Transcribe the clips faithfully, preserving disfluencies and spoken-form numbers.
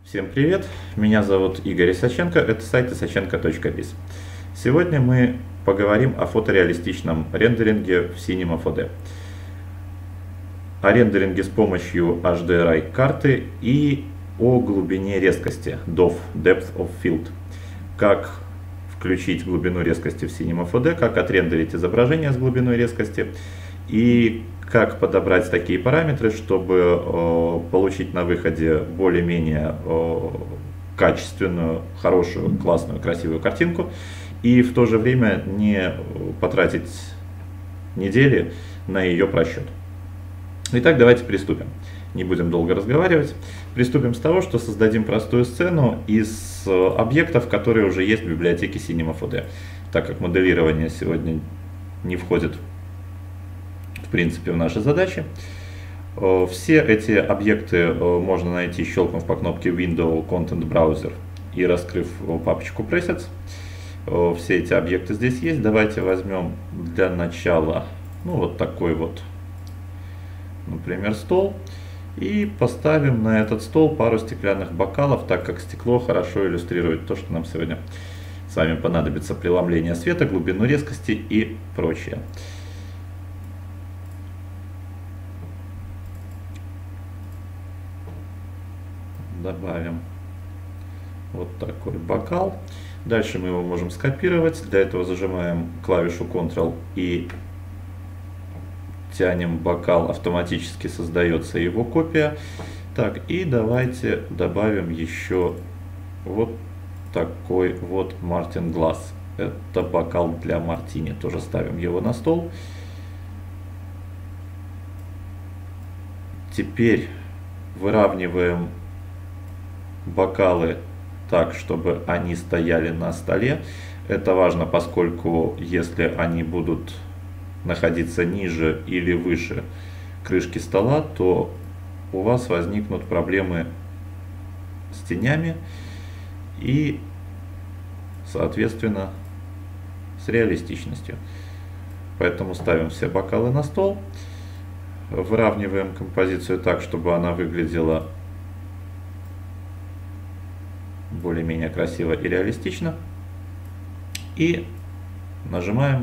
Всем привет, меня зовут Игорь Исаченко, это сайт исаченко точка биз. Сегодня мы поговорим о фотореалистичном рендеринге в Cinema фор ди, о рендеринге с помощью эйч ди ар ай карты и о глубине резкости ди о эф, Depth of Field. Как включить глубину резкости в Cinema фор ди, как отрендерить изображение с глубиной резкости и как подобрать такие параметры, чтобы э, получить на выходе более-менее э, качественную, хорошую, классную, красивую картинку и в то же время не потратить недели на ее просчет. Итак, давайте приступим. Не будем долго разговаривать. Приступим с того, что создадим простую сцену из объектов, которые уже есть в библиотеке Cinema фор ди. Так как моделирование сегодня не входит в принципе в наши задачи. Все эти объекты можно найти, щелкнув по кнопке Window Content Browser и раскрыв папочку Presets. Все эти объекты здесь есть. Давайте возьмем для начала ну, вот такой вот, например, стол. И поставим на этот стол пару стеклянных бокалов, так как стекло хорошо иллюстрирует то, что нам сегодня с вами понадобится: преломление света, глубину резкости и прочее. Добавим вот такой бокал. Дальше мы его можем скопировать. Для этого зажимаем клавишу контрол и тянем бокал. Автоматически создается его копия. Так, и давайте добавим еще вот такой вот Martin Glass. Это бокал для мартини. Тоже ставим его на стол. Теперь выравниваем бокалы так, чтобы они стояли на столе. Это важно, поскольку если они будут находиться ниже или выше крышки стола, то у вас возникнут проблемы с тенями и, соответственно, с реалистичностью. Поэтому ставим все бокалы на стол, выравниваем композицию так, чтобы она выглядела более-менее красиво и реалистично. И нажимаем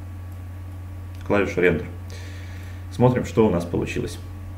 клавишу рендер. Смотрим, что у нас получилось.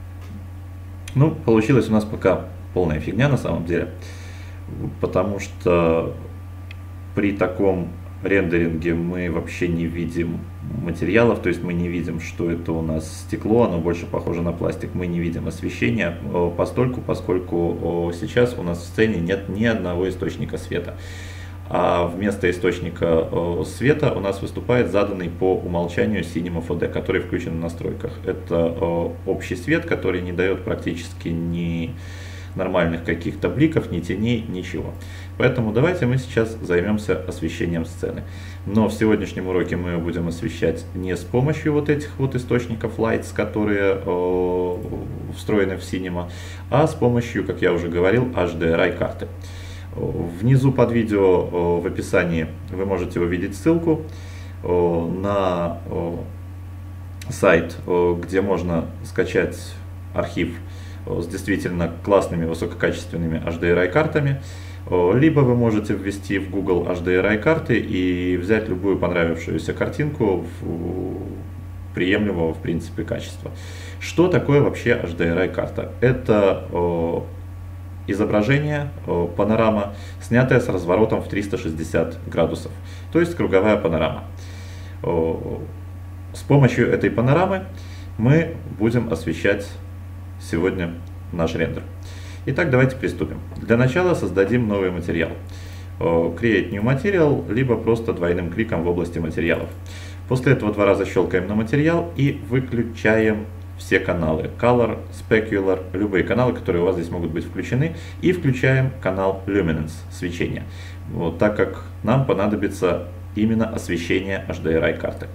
Ну, получилось у нас пока полная фигня на самом деле, потому что при таком рендеринге мы вообще не видим материалов, то есть мы не видим, что это у нас стекло, оно больше похоже на пластик. Мы не видим освещения постольку, поскольку сейчас у нас в сцене нет ни одного источника света. А вместо источника света у нас выступает заданный по умолчанию Cinema фор ди, который включен в настройках. Это общий свет, который не дает практически ни нормальных каких-то бликов, ни теней, ничего. Поэтому давайте мы сейчас займемся освещением сцены. Но в сегодняшнем уроке мы будем освещать не с помощью вот этих вот источников Lights, которые э, встроены в Cinema, а с помощью, как я уже говорил, эйч ди ар ай карты. Внизу под видео э, в описании вы можете увидеть ссылку э, на э, сайт, э, где можно скачать архив с действительно классными высококачественными эйч ди ар ай картами. Либо вы можете ввести в Google эйч ди ар ай карты и взять любую понравившуюся картинку в приемлемого в принципе качества. Что такое вообще эйч ди ар ай карта? Это э, изображение, э, панорама, снятая с разворотом в триста шестьдесят градусов, то есть круговая панорама. Э, с помощью этой панорамы мы будем освещать сегодня наш рендер. Итак, давайте приступим. Для начала создадим новый материал. Create New Material, либо просто двойным кликом в области материалов. После этого два раза щелкаем на материал и выключаем все каналы. Color, Specular, любые каналы, которые у вас здесь могут быть включены. И включаем канал Luminance, свечение. Вот, так как нам понадобится именно освещение эйч ди ар ай карты.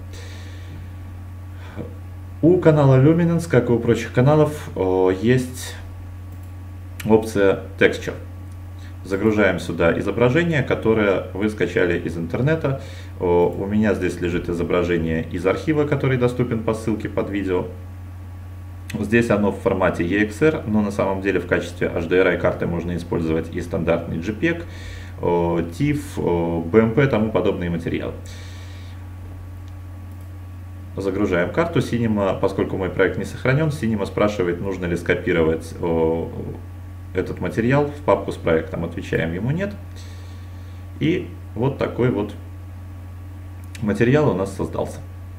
У канала Luminance, как и у прочих каналов, есть опция Texture. Загружаем сюда изображение, которое вы скачали из интернета. У меня здесь лежит изображение из архива, который доступен по ссылке под видео. Здесь оно в формате и экс ар, но на самом деле в качестве эйч ди ар ай карты можно использовать и стандартный джей пег, тиф, би эм пи и тому подобные материалы. Загружаем карту. Cinema, поскольку мой проект не сохранен, Cinema спрашивает, нужно ли скопировать этот материал в папку с проектом. Отвечаем ему нет. И вот такой вот материал у нас создался.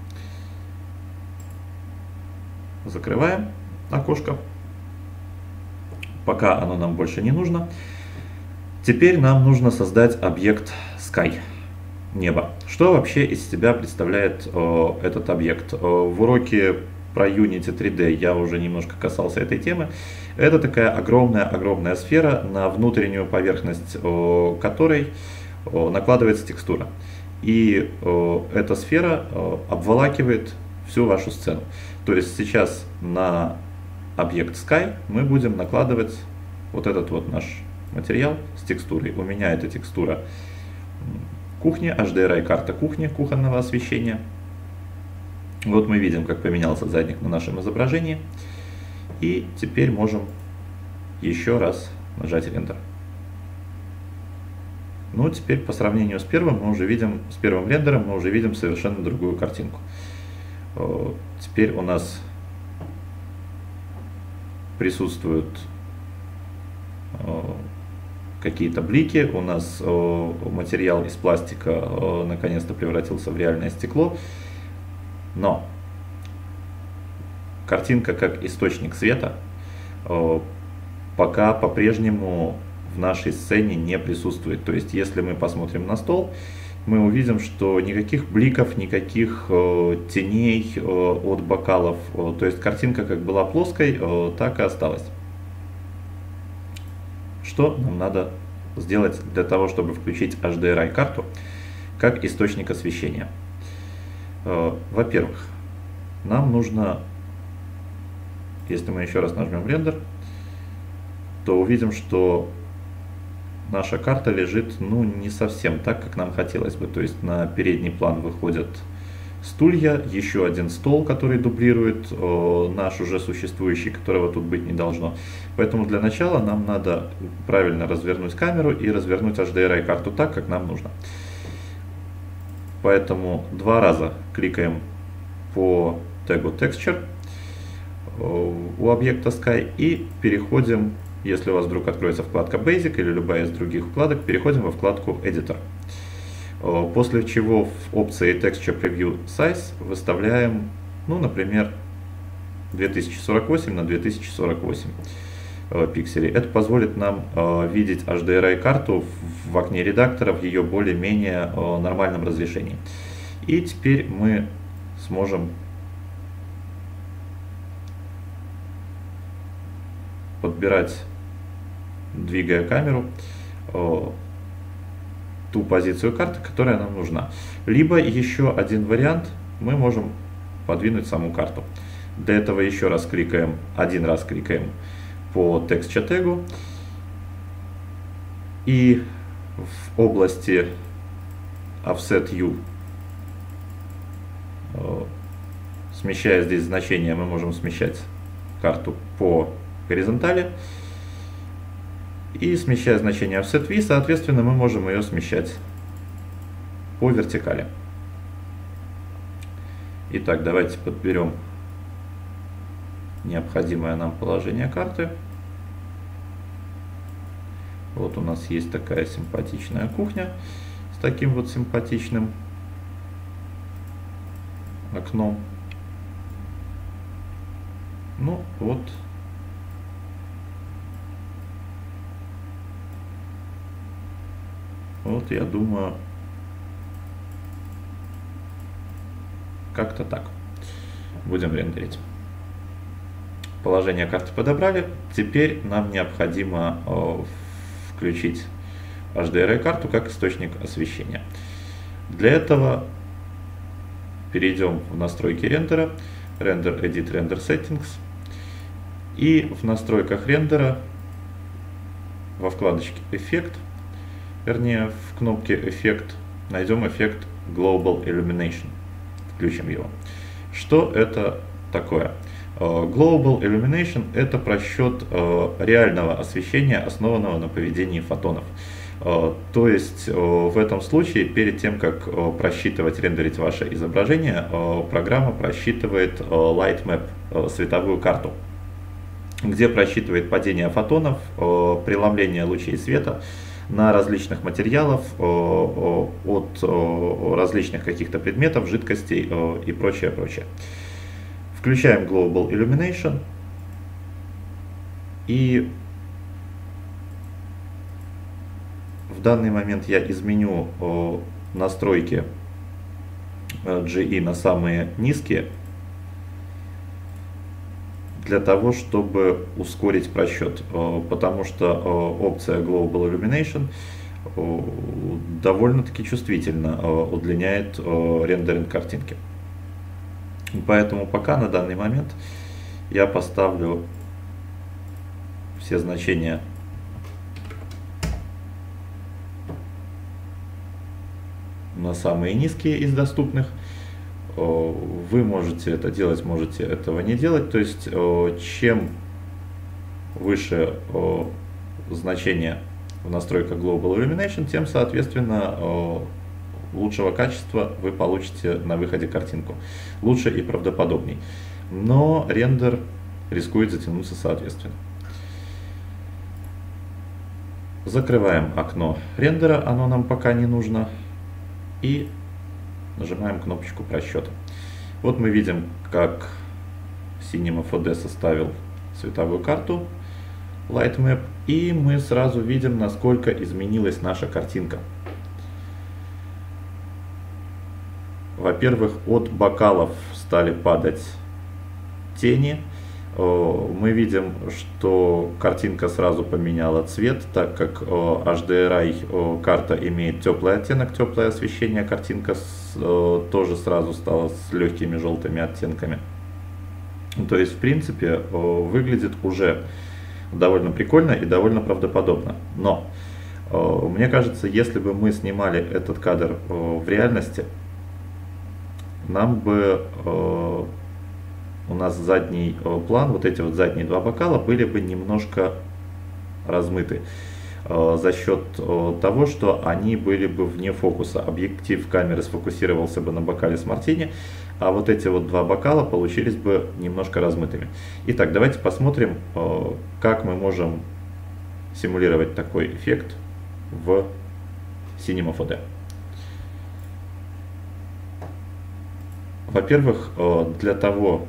Закрываем окошко. Пока оно нам больше не нужно. Теперь нам нужно создать объект Sky. Небо. Что вообще из себя представляет о, этот объект? О, в уроке про Unity три дэ я уже немножко касался этой темы. Это такая огромная-огромная сфера, на внутреннюю поверхность о, которой о, накладывается текстура. И о, эта сфера о, обволакивает всю вашу сцену. То есть сейчас на объект Sky мы будем накладывать вот этот вот наш материал с текстурой. У меня эта текстура кухня, эйч ди ар ай карта кухни, кухонного освещения. Вот мы видим, как поменялся задник на нашем изображении. И теперь можем еще раз нажать Render. Ну, теперь по сравнению с первым мы уже видим, с первым рендером мы уже видим совершенно другую картинку. Теперь у нас присутствуют какие-то блики, у нас материал из пластика наконец-то превратился в реальное стекло, но картинка как источник света пока по-прежнему в нашей сцене не присутствует. То есть если мы посмотрим на стол, мы увидим, что никаких бликов, никаких э, теней э, от бокалов, э, то есть картинка как была плоской, э, так и осталась. Что нам надо сделать для того, чтобы включить эйч ди ар ай карту как источник освещения? Э, Во-первых, нам нужно, если мы еще раз нажмем рендер, то увидим, что наша карта лежит, ну, не совсем так, как нам хотелось бы. То есть на передний план выходят стулья, еще один стол, который дублирует э, наш уже существующий, которого тут быть не должно. Поэтому для начала нам надо правильно развернуть камеру и развернуть эйч ди ар ай карту так, как нам нужно. Поэтому два раза кликаем по тегу Texture э, у объекта Sky и переходим. Если у вас вдруг откроется вкладка Basic или любая из других вкладок, переходим во вкладку Editor. После чего в опции Texture Preview Size выставляем, ну, например, две тысячи сорок восемь на две тысячи сорок восемь пикселей. Это позволит нам видеть эйч ди ар ай карту в окне редактора в ее более-менее нормальном разрешении. И теперь мы сможем подбирать, двигая камеру, ту позицию карты, которая нам нужна. Либо еще один вариант, мы можем подвинуть саму карту. Для этого еще раз кликаем, один раз кликаем по Texture тегу и в области Offset U, смещая здесь значение, мы можем смещать карту по горизонтали. И смещая значение Offset V, соответственно, мы можем ее смещать по вертикали. Итак, давайте подберем необходимое нам положение карты. Вот у нас есть такая симпатичная кухня с таким вот симпатичным окном. Ну вот. Вот, я думаю, как-то так. Будем рендерить. Положение карты подобрали. Теперь нам необходимо э, включить эйч ди ар ай карту как источник освещения. Для этого перейдем в настройки рендера, Render Edit Render Settings, и в настройках рендера во вкладочке Эффект, вернее в кнопке Эффект, найдем эффект Global Illumination. Включим его. Что это такое? Global Illumination – это просчет реального освещения, основанного на поведении фотонов. То есть в этом случае, перед тем, как просчитывать, рендерить ваше изображение, программа просчитывает Light Map, световую карту, где просчитывает падение фотонов, преломление лучей света на различных материалах, от различных каких-то предметов, жидкостей и прочее, прочее. Включаем Global Illumination и в данный момент я изменю настройки джи и на самые низкие, для того, чтобы ускорить просчет, потому что опция Global Illumination довольно-таки чувствительно удлиняет рендеринг картинки. Поэтому пока на данный момент я поставлю все значения на самые низкие из доступных. Вы можете это делать, можете этого не делать. То есть чем выше значение в настройках Global Illumination, тем соответственно лучшего качества вы получите на выходе картинку. Лучше и правдоподобней. Но рендер рискует затянуться соответственно. Закрываем окно рендера, оно нам пока не нужно. И нажимаем кнопочку просчета. Вот мы видим, как Cinema фор ди составил световую карту Light Map. И мы сразу видим, насколько изменилась наша картинка. Во-первых, от бокалов стали падать тени. Мы видим, что картинка сразу поменяла цвет, так как эйч ди ар ай карта имеет теплый оттенок, теплое освещение, картинка тоже сразу стала с легкими желтыми оттенками. То есть, в принципе, выглядит уже довольно прикольно и довольно правдоподобно. Но мне кажется, если бы мы снимали этот кадр в реальности, нам бы у нас задний план, вот эти вот задние два бокала были бы немножко размыты за счет того, что они были бы вне фокуса. Объектив камеры сфокусировался бы на бокале с мартини, а вот эти вот два бокала получились бы немножко размытыми. Итак, давайте посмотрим, как мы можем симулировать такой эффект в Cinema фор ди. Во-первых, для того,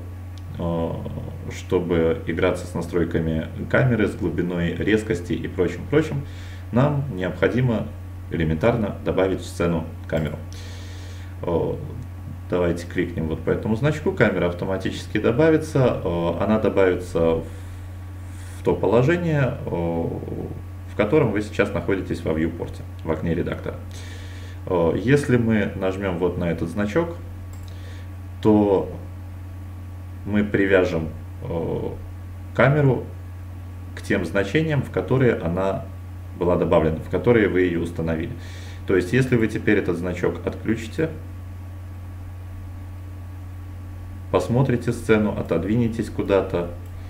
чтобы играться с настройками камеры, с глубиной, резкости и прочим-прочим, нам необходимо элементарно добавить в сцену камеру. Давайте кликнем вот по этому значку, камера автоматически добавится, она добавится в то положение, в котором вы сейчас находитесь во вьюпорте, в окне редактора. Если мы нажмем вот на этот значок, то мы привяжем камеру к тем значениям, в которые она была добавлена, в которые вы ее установили. То есть, если вы теперь этот значок отключите, посмотрите сцену, отодвинетесь куда-то,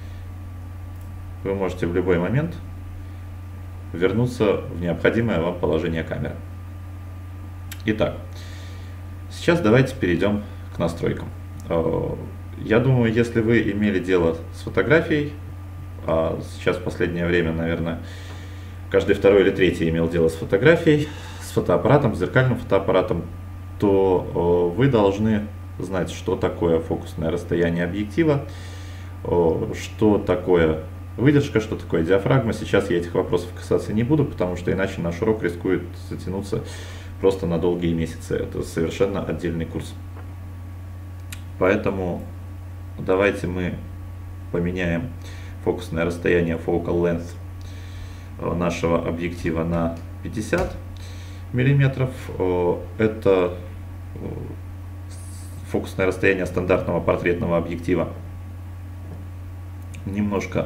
вы можете в любой момент вернуться в необходимое вам положение камеры. Итак, сейчас давайте перейдем к настройкам. Я думаю, если вы имели дело с фотографией, а сейчас в последнее время, наверное, каждый второй или третий имел дело с фотографией, с фотоаппаратом, с зеркальным фотоаппаратом, то вы должны знать, что такое фокусное расстояние объектива, что такое выдержка, что такое диафрагма. Сейчас я этих вопросов касаться не буду, потому что иначе наш урок рискует затянуться просто на долгие месяцы. Это совершенно отдельный курс. Поэтому давайте мы поменяем фокусное расстояние focal length нашего объектива на пятьдесят миллиметров. Это фокусное расстояние стандартного портретного объектива. Немножко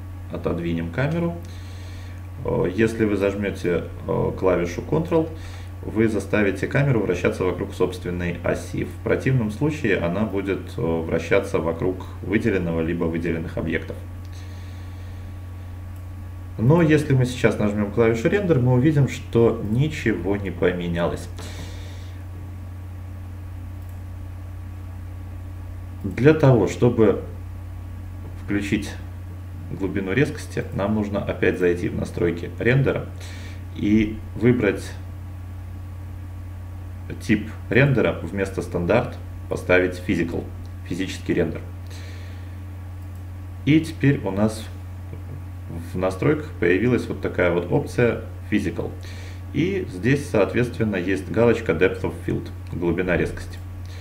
отодвинем камеру. Если вы зажмете клавишу контрол, вы заставите камеру вращаться вокруг собственной оси. В противном случае она будет вращаться вокруг выделенного либо выделенных объектов. Но если мы сейчас нажмем клавишу рендер, мы увидим, что ничего не поменялось. Для того, чтобы включить глубину резкости, нам нужно опять зайти в настройки рендера и выбрать тип рендера, вместо стандарт поставить physical, физический рендер. И теперь у нас в настройках появилась вот такая вот опция physical. И здесь, соответственно, есть галочка depth of field, глубина резкости.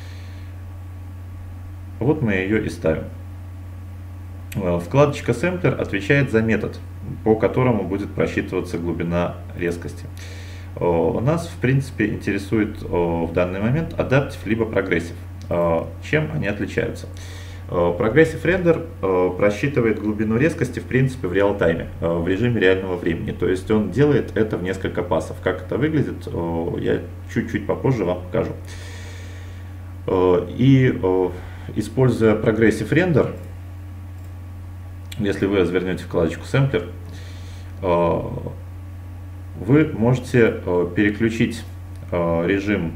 Вот мы ее и ставим. Вкладочка Sampler отвечает за метод, по которому будет просчитываться глубина резкости. У нас, в принципе, интересует в данный момент Adaptive либо Progressive. Чем они отличаются? Progressive Render просчитывает глубину резкости, в принципе, в реал-тайме, в режиме реального времени. То есть он делает это в несколько пассов. Как это выглядит, я чуть-чуть попозже вам покажу. И используя Progressive Render, если вы развернете вкладочку Sampler, вы можете переключить режим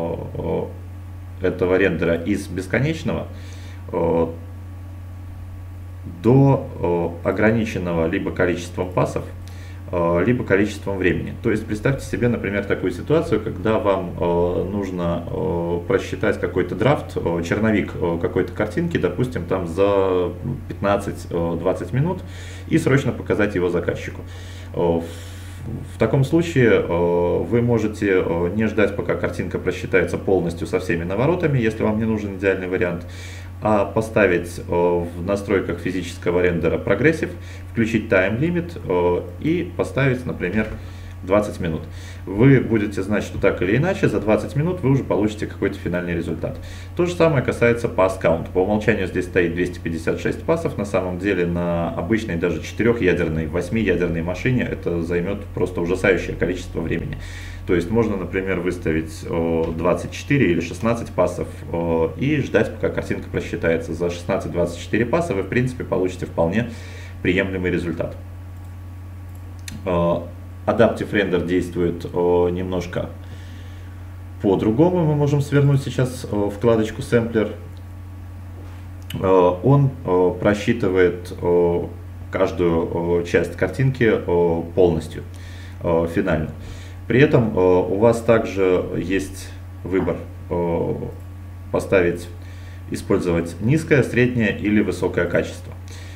этого рендера из бесконечного до ограниченного либо количеством пассов, либо количеством времени. То есть представьте себе, например, такую ситуацию, когда вам нужно просчитать какой-то драфт, черновик какой-то картинки, допустим, там за пятнадцать-двадцать минут, и срочно показать его заказчику. В таком случае вы можете не ждать, пока картинка просчитается полностью со всеми наворотами, если вам не нужен идеальный вариант, а поставить в настройках физического рендера Progressive, включить Time Limit и поставить, например, двадцать минут. Вы будете знать, что так или иначе за двадцать минут вы уже получите какой-то финальный результат. То же самое касается Pass Count. По умолчанию здесь стоит двести пятьдесят шесть пассов. На самом деле на обычной даже четырехъядерной, восьмиядерной машине это займет просто ужасающее количество времени. То есть можно, например, выставить двадцать четыре или шестнадцать пассов и ждать, пока картинка просчитается. За шестнадцать-двадцать четыре пасса вы, в принципе, получите вполне приемлемый результат. Adaptive Render действует немножко по-другому. Мы можем свернуть сейчас вкладочку Sampler. Он просчитывает каждую часть картинки полностью, финально. При этом у вас также есть выбор поставить, использовать низкое, среднее или высокое качество.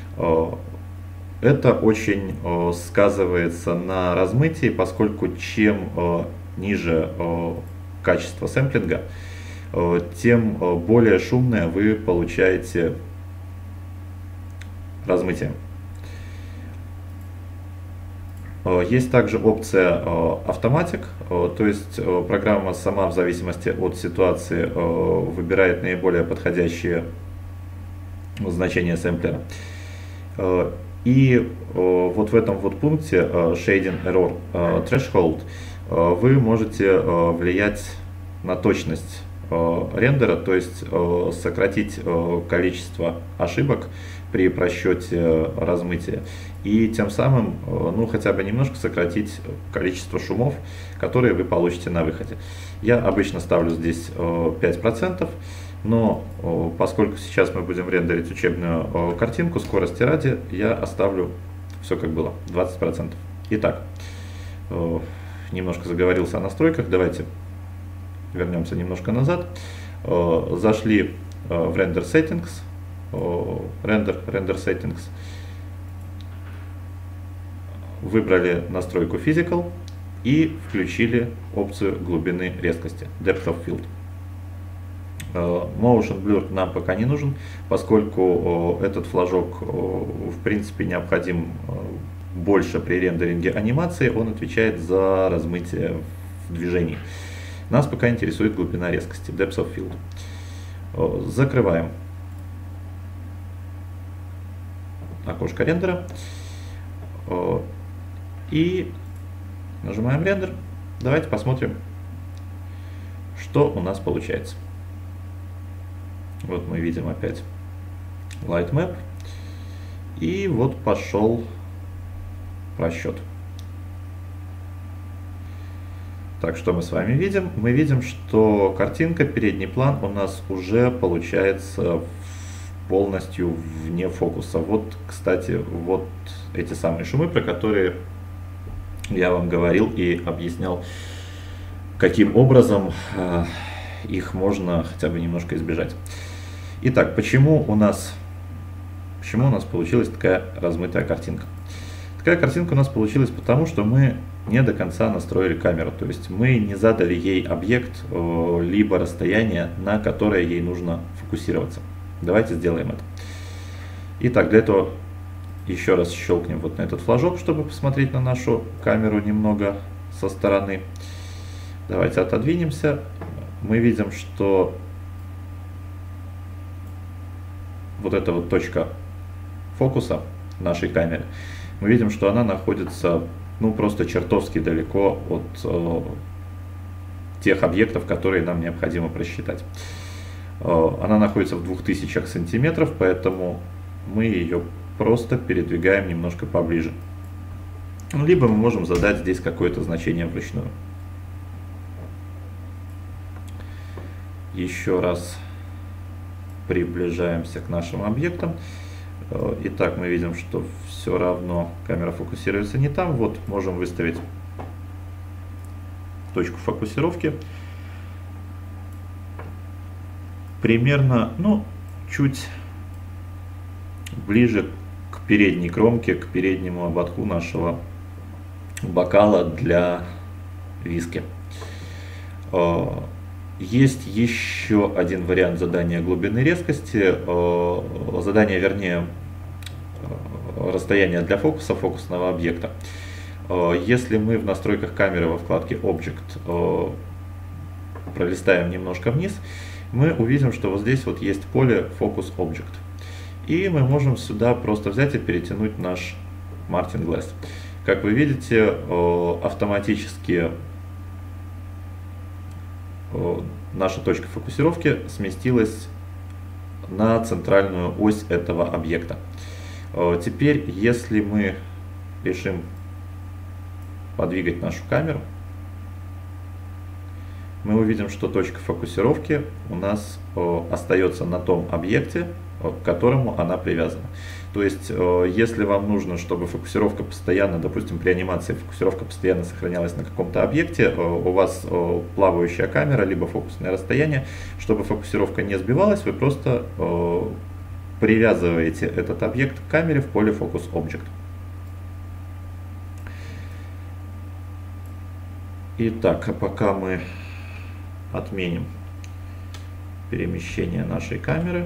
Это очень э, сказывается на размытии, поскольку чем э, ниже э, качество сэмплинга, э, тем э, более шумное вы получаете размытие. Э, есть также опция э, Automatic, э, то есть э, программа сама в зависимости от ситуации э, выбирает наиболее подходящие значения сэмплера. Э, И э, вот в этом вот пункте э, Shading Error э, Threshold э, вы можете э, влиять на точность э, рендера, то есть э, сократить э, количество ошибок при просчете э, размытия и тем самым э, ну, хотя бы немножко сократить количество шумов, которые вы получите на выходе. Я обычно ставлю здесь э, пять процентов. Но поскольку сейчас мы будем рендерить учебную картинку, скорости ради, я оставлю все как было, двадцать процентов. Итак, немножко заговорился о настройках, давайте вернемся немножко назад. Зашли в Render Settings, Render, Render Settings, выбрали настройку Physical и включили опцию глубины резкости, Depth of Field. Motion Blur нам пока не нужен, поскольку этот флажок в принципе необходим больше при рендеринге анимации, он отвечает за размытие в движении. Нас пока интересует глубина резкости, Depth of Field. Закрываем окошко рендера и нажимаем рендер. Давайте посмотрим, что у нас получается. Вот мы видим опять Light Map. И вот пошел просчет. Так, что мы с вами видим? Мы видим, что картинка, передний план у нас уже получается полностью вне фокуса. Вот, кстати, вот эти самые шумы, про которые я вам говорил и объяснял, каким образом э, их можно хотя бы немножко избежать. Итак, почему у нас, почему у нас получилась такая размытая картинка? Такая картинка у нас получилась потому, что мы не до конца настроили камеру, то есть мы не задали ей объект, э, либо расстояние, на которое ей нужно фокусироваться. Давайте сделаем это. Итак, для этого еще раз щелкнем вот на этот флажок, чтобы посмотреть на нашу камеру немного со стороны. Давайте отодвинемся. Мы видим, что вот эта вот точка фокуса нашей камеры, мы видим, что она находится, ну, просто чертовски далеко от э, тех объектов, которые нам необходимо просчитать. Э, она находится в двух тысячах сантиметров, поэтому мы ее просто передвигаем немножко поближе. Либо мы можем задать здесь какое-то значение вручную. Еще раз приближаемся к нашим объектам. Итак, мы видим, что все равно камера фокусируется не там. Вот можем выставить точку фокусировки. Примерно, ну, чуть ближе к передней кромке, к переднему ободку нашего бокала для виски. Есть еще один вариант задания глубины резкости. Задание, вернее, расстояние для фокуса фокусного объекта. Если мы в настройках камеры во вкладке Object пролистаем немножко вниз, мы увидим, что вот здесь вот есть поле Focus Object. И мы можем сюда просто взять и перетянуть наш Martin Glass. Как вы видите, автоматически наша точка фокусировки сместилась на центральную ось этого объекта. Теперь, если мы решим подвигать нашу камеру, мы увидим, что точка фокусировки у нас остается на том объекте, к которому она привязана. То есть, если вам нужно, чтобы фокусировка постоянно, допустим, при анимации фокусировка постоянно сохранялась на каком-то объекте, у вас плавающая камера, либо фокусное расстояние, чтобы фокусировка не сбивалась, вы просто привязываете этот объект к камере в поле Focus Object. Итак, а пока мы отменим перемещение нашей камеры,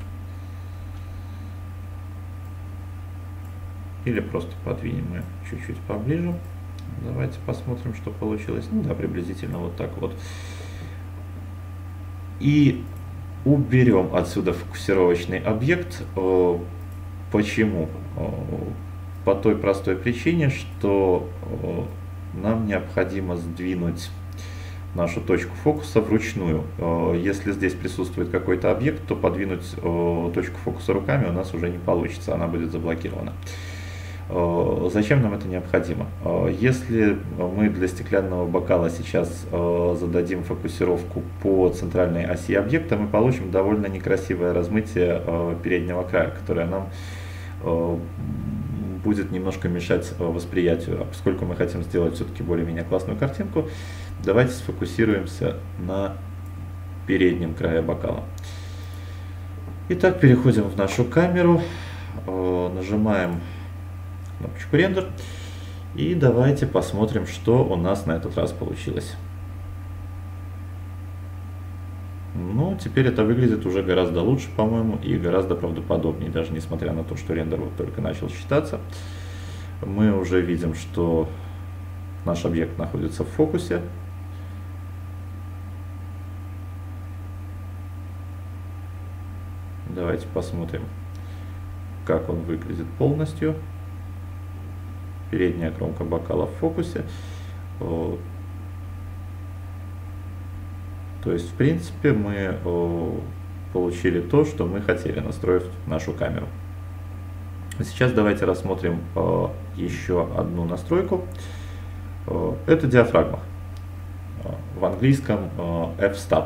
или просто подвинем ее чуть-чуть поближе. Давайте посмотрим, что получилось. Ну да, приблизительно вот так вот. И уберем отсюда фокусировочный объект. Почему? По той простой причине, что нам необходимо сдвинуть нашу точку фокуса вручную. Если здесь присутствует какой-то объект, то подвинуть точку фокуса руками у нас уже не получится, она будет заблокирована. Зачем нам это необходимо? Если мы для стеклянного бокала сейчас зададим фокусировку по центральной оси объекта, мы получим довольно некрасивое размытие переднего края, которое нам будет немножко мешать восприятию. А поскольку мы хотим сделать все-таки более-менее классную картинку, давайте сфокусируемся на переднем крае бокала. Итак, переходим в нашу камеру, нажимаем кнопочку рендер и давайте посмотрим, что у нас на этот раз получилось. Ну, теперь это выглядит уже гораздо лучше, по-моему, и гораздо правдоподобнее, даже несмотря на то, что рендер вот только начал считаться. Мы уже видим, что наш объект находится в фокусе. Давайте посмотрим, как он выглядит полностью. Передняя кромка бокала в фокусе. То есть, в принципе, мы получили то, что мы хотели, настроив нашу камеру. Сейчас давайте рассмотрим еще одну настройку. Это диафрагма. В английском f-stop.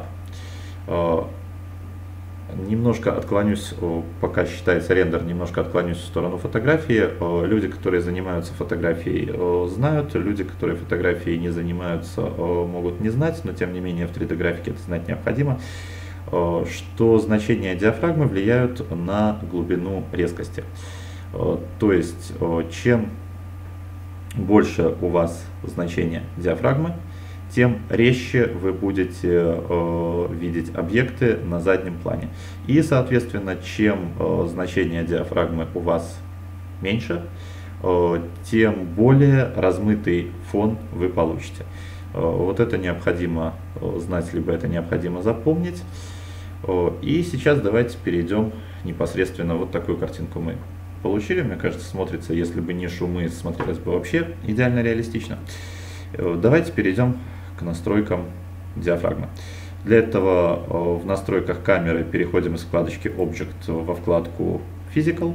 Немножко отклонюсь, пока считается рендер, немножко отклонюсь в сторону фотографии. Люди, которые занимаются фотографией, знают, люди, которые фотографией не занимаются, могут не знать, но тем не менее в три дэ графике это знать необходимо, что значения диафрагмы влияют на глубину резкости. То есть, чем больше у вас значение диафрагмы, тем резче вы будете э, видеть объекты на заднем плане. И, соответственно, чем э, значение диафрагмы у вас меньше, э, тем более размытый фон вы получите. Э, вот это необходимо знать, либо это необходимо запомнить. Э, и сейчас давайте перейдем непосредственно, вот такую картинку мы получили. Мне кажется, смотрится, если бы не шумы, смотрелось бы вообще идеально реалистично. Э, давайте перейдем к настройкам диафрагмы. Для этого в настройках камеры переходим из вкладочки Object во вкладку Physical,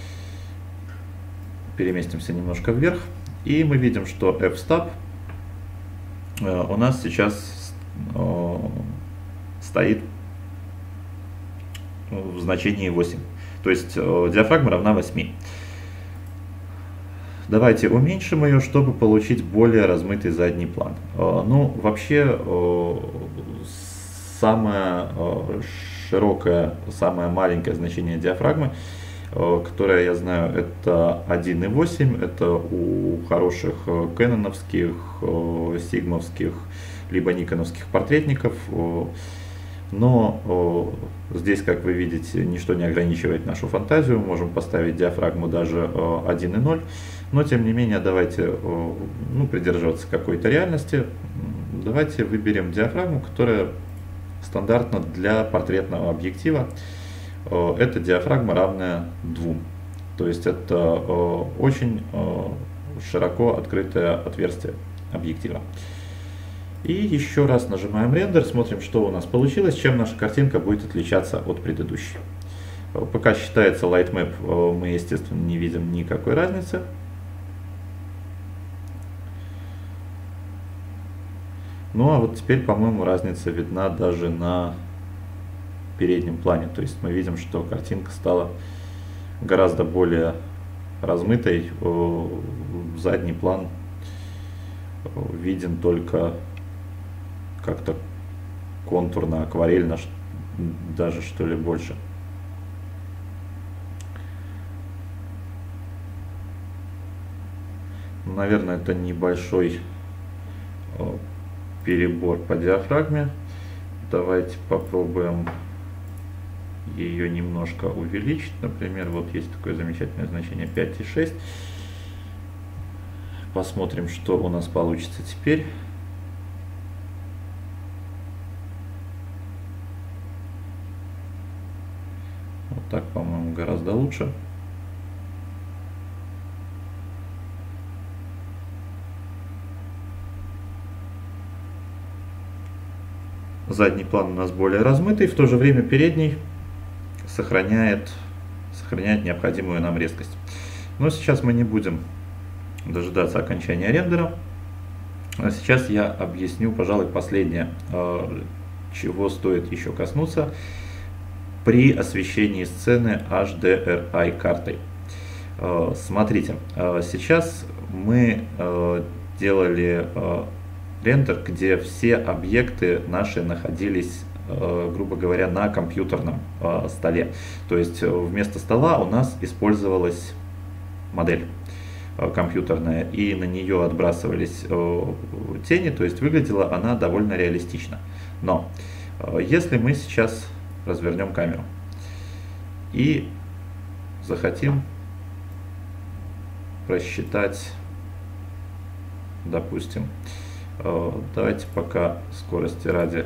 переместимся немножко вверх, и мы видим, что f-stop у нас сейчас стоит в значении восемь, то есть диафрагма равна восьми. Давайте уменьшим ее, чтобы получить более размытый задний план. Ну, вообще, самое широкое, самое маленькое значение диафрагмы, которое я знаю, это один и восемь. Это у хороших кэноновских, сигмовских, либо никоновских портретников. Но здесь, как вы видите, ничто не ограничивает нашу фантазию. Мы можем поставить диафрагму даже один и ноль. Но, тем не менее, давайте ну, придерживаться какой-то реальности. Давайте выберем диафрагму, которая стандартна для портретного объектива. Это диафрагма, равная двум. То есть это очень широко открытое отверстие объектива. И еще раз нажимаем рендер, смотрим, что у нас получилось, чем наша картинка будет отличаться от предыдущей. Пока считается Lightmap, мы, естественно, не видим никакой разницы. Ну а вот теперь, по-моему, разница видна даже на переднем плане. То есть мы видим, что картинка стала гораздо более размытой. Задний план виден только как-то контурно, акварельно, даже что ли больше. Наверное, это небольшой перебор по диафрагме. Давайте попробуем ее немножко увеличить. Например, вот есть такое замечательное значение пять и шесть. Посмотрим, что у нас получится теперь. Вот так, по-моему, гораздо лучше. Задний план у нас более размытый, в то же время передний сохраняет, сохраняет необходимую нам резкость. Но сейчас мы не будем дожидаться окончания рендера. А сейчас я объясню, пожалуй, последнее, чего стоит еще коснуться при освещении сцены эйч ди ар ай картой. Смотрите, сейчас мы делали рендер, где все объекты наши находились, грубо говоря, на компьютерном столе. То есть вместо стола у нас использовалась модель компьютерная, и на нее отбрасывались тени, то есть выглядела она довольно реалистично. Но если мы сейчас развернем камеру и захотим просчитать, допустим, давайте пока скорости ради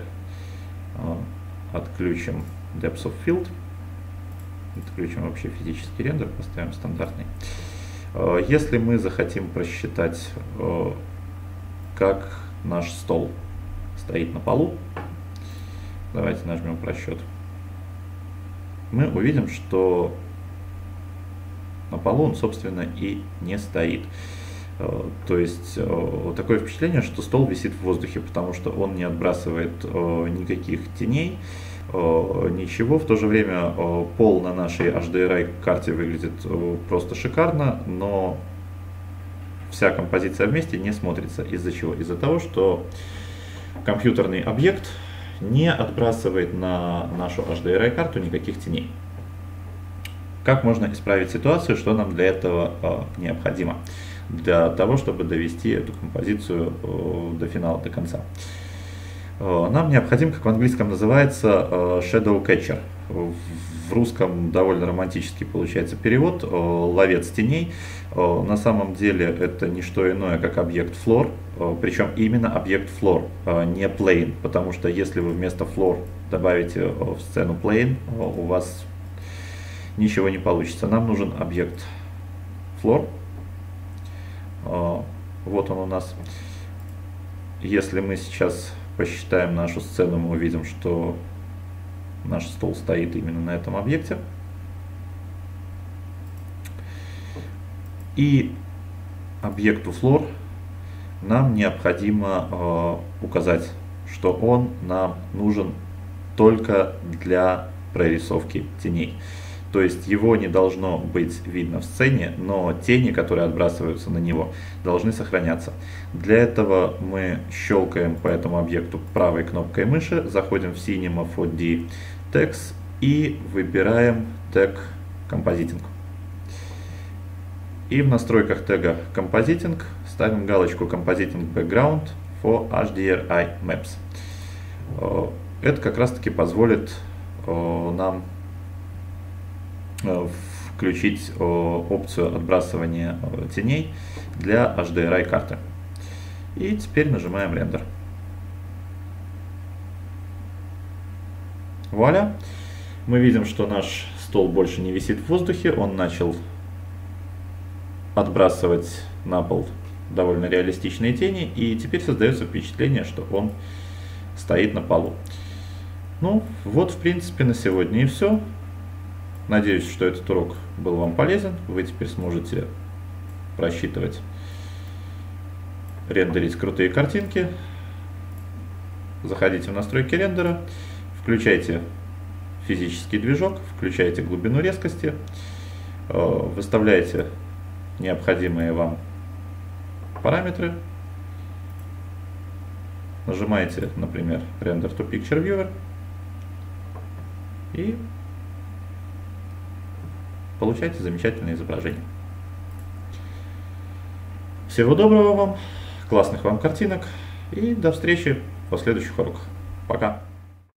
отключим Depth of Field, отключим вообще физический рендер, поставим стандартный. Если мы захотим просчитать, как наш стол стоит на полу, Давайте нажмем просчет. Мы увидим, что на полу он, собственно, и не стоит. То есть такое впечатление, что стол висит в воздухе, потому что он не отбрасывает никаких теней, ничего. В то же время пол на нашей эйч ди ар ай-карте выглядит просто шикарно, но вся композиция вместе не смотрится. Из-за чего? Из-за того, что компьютерный объект не отбрасывает на нашу эйч ди ар ай-карту никаких теней. Как можно исправить ситуацию, что нам для этого э, необходимо, для того, чтобы довести эту композицию э, до финала, до конца? Э, нам необходим, как в английском называется, э, shadow catcher. В русском довольно романтический получается перевод, э, ловец теней. Э, на самом деле это не что иное, как объект floor, э, причем именно объект floor, э, не plane, потому что если вы вместо floor добавите э, в сцену plane, э, у вас ничего не получится. Нам нужен объект floor. Вот он у нас. Если мы сейчас посчитаем нашу сцену, мы увидим, что наш стол стоит именно на этом объекте. И объекту floor нам необходимо указать, что он нам нужен только для прорисовки теней. То есть его не должно быть видно в сцене, но тени, которые отбрасываются на него, должны сохраняться. Для этого мы щелкаем по этому объекту правой кнопкой мыши, заходим в Cinema фор ди Tags и выбираем тег Compositing. И в настройках тега Compositing ставим галочку Compositing Background for эйч ди ар ай Maps. Это как раз таки позволит нам включить опцию отбрасывания теней для эйч ди ар ай карты. И теперь нажимаем рендер. Вуаля! Мы видим, что наш стол больше не висит в воздухе, он начал отбрасывать на пол довольно реалистичные тени, и теперь создается впечатление, что он стоит на полу. Ну, вот в принципе на сегодня и все. Надеюсь, что этот урок был вам полезен. Вы теперь сможете просчитывать, рендерить крутые картинки. Заходите в настройки рендера, включайте физический движок, включайте глубину резкости, выставляйте необходимые вам параметры, нажимаете, например, Render to Picture Viewer и получайте замечательное изображение. Всего доброго вам, классных вам картинок и до встречи в последующих уроках. Пока!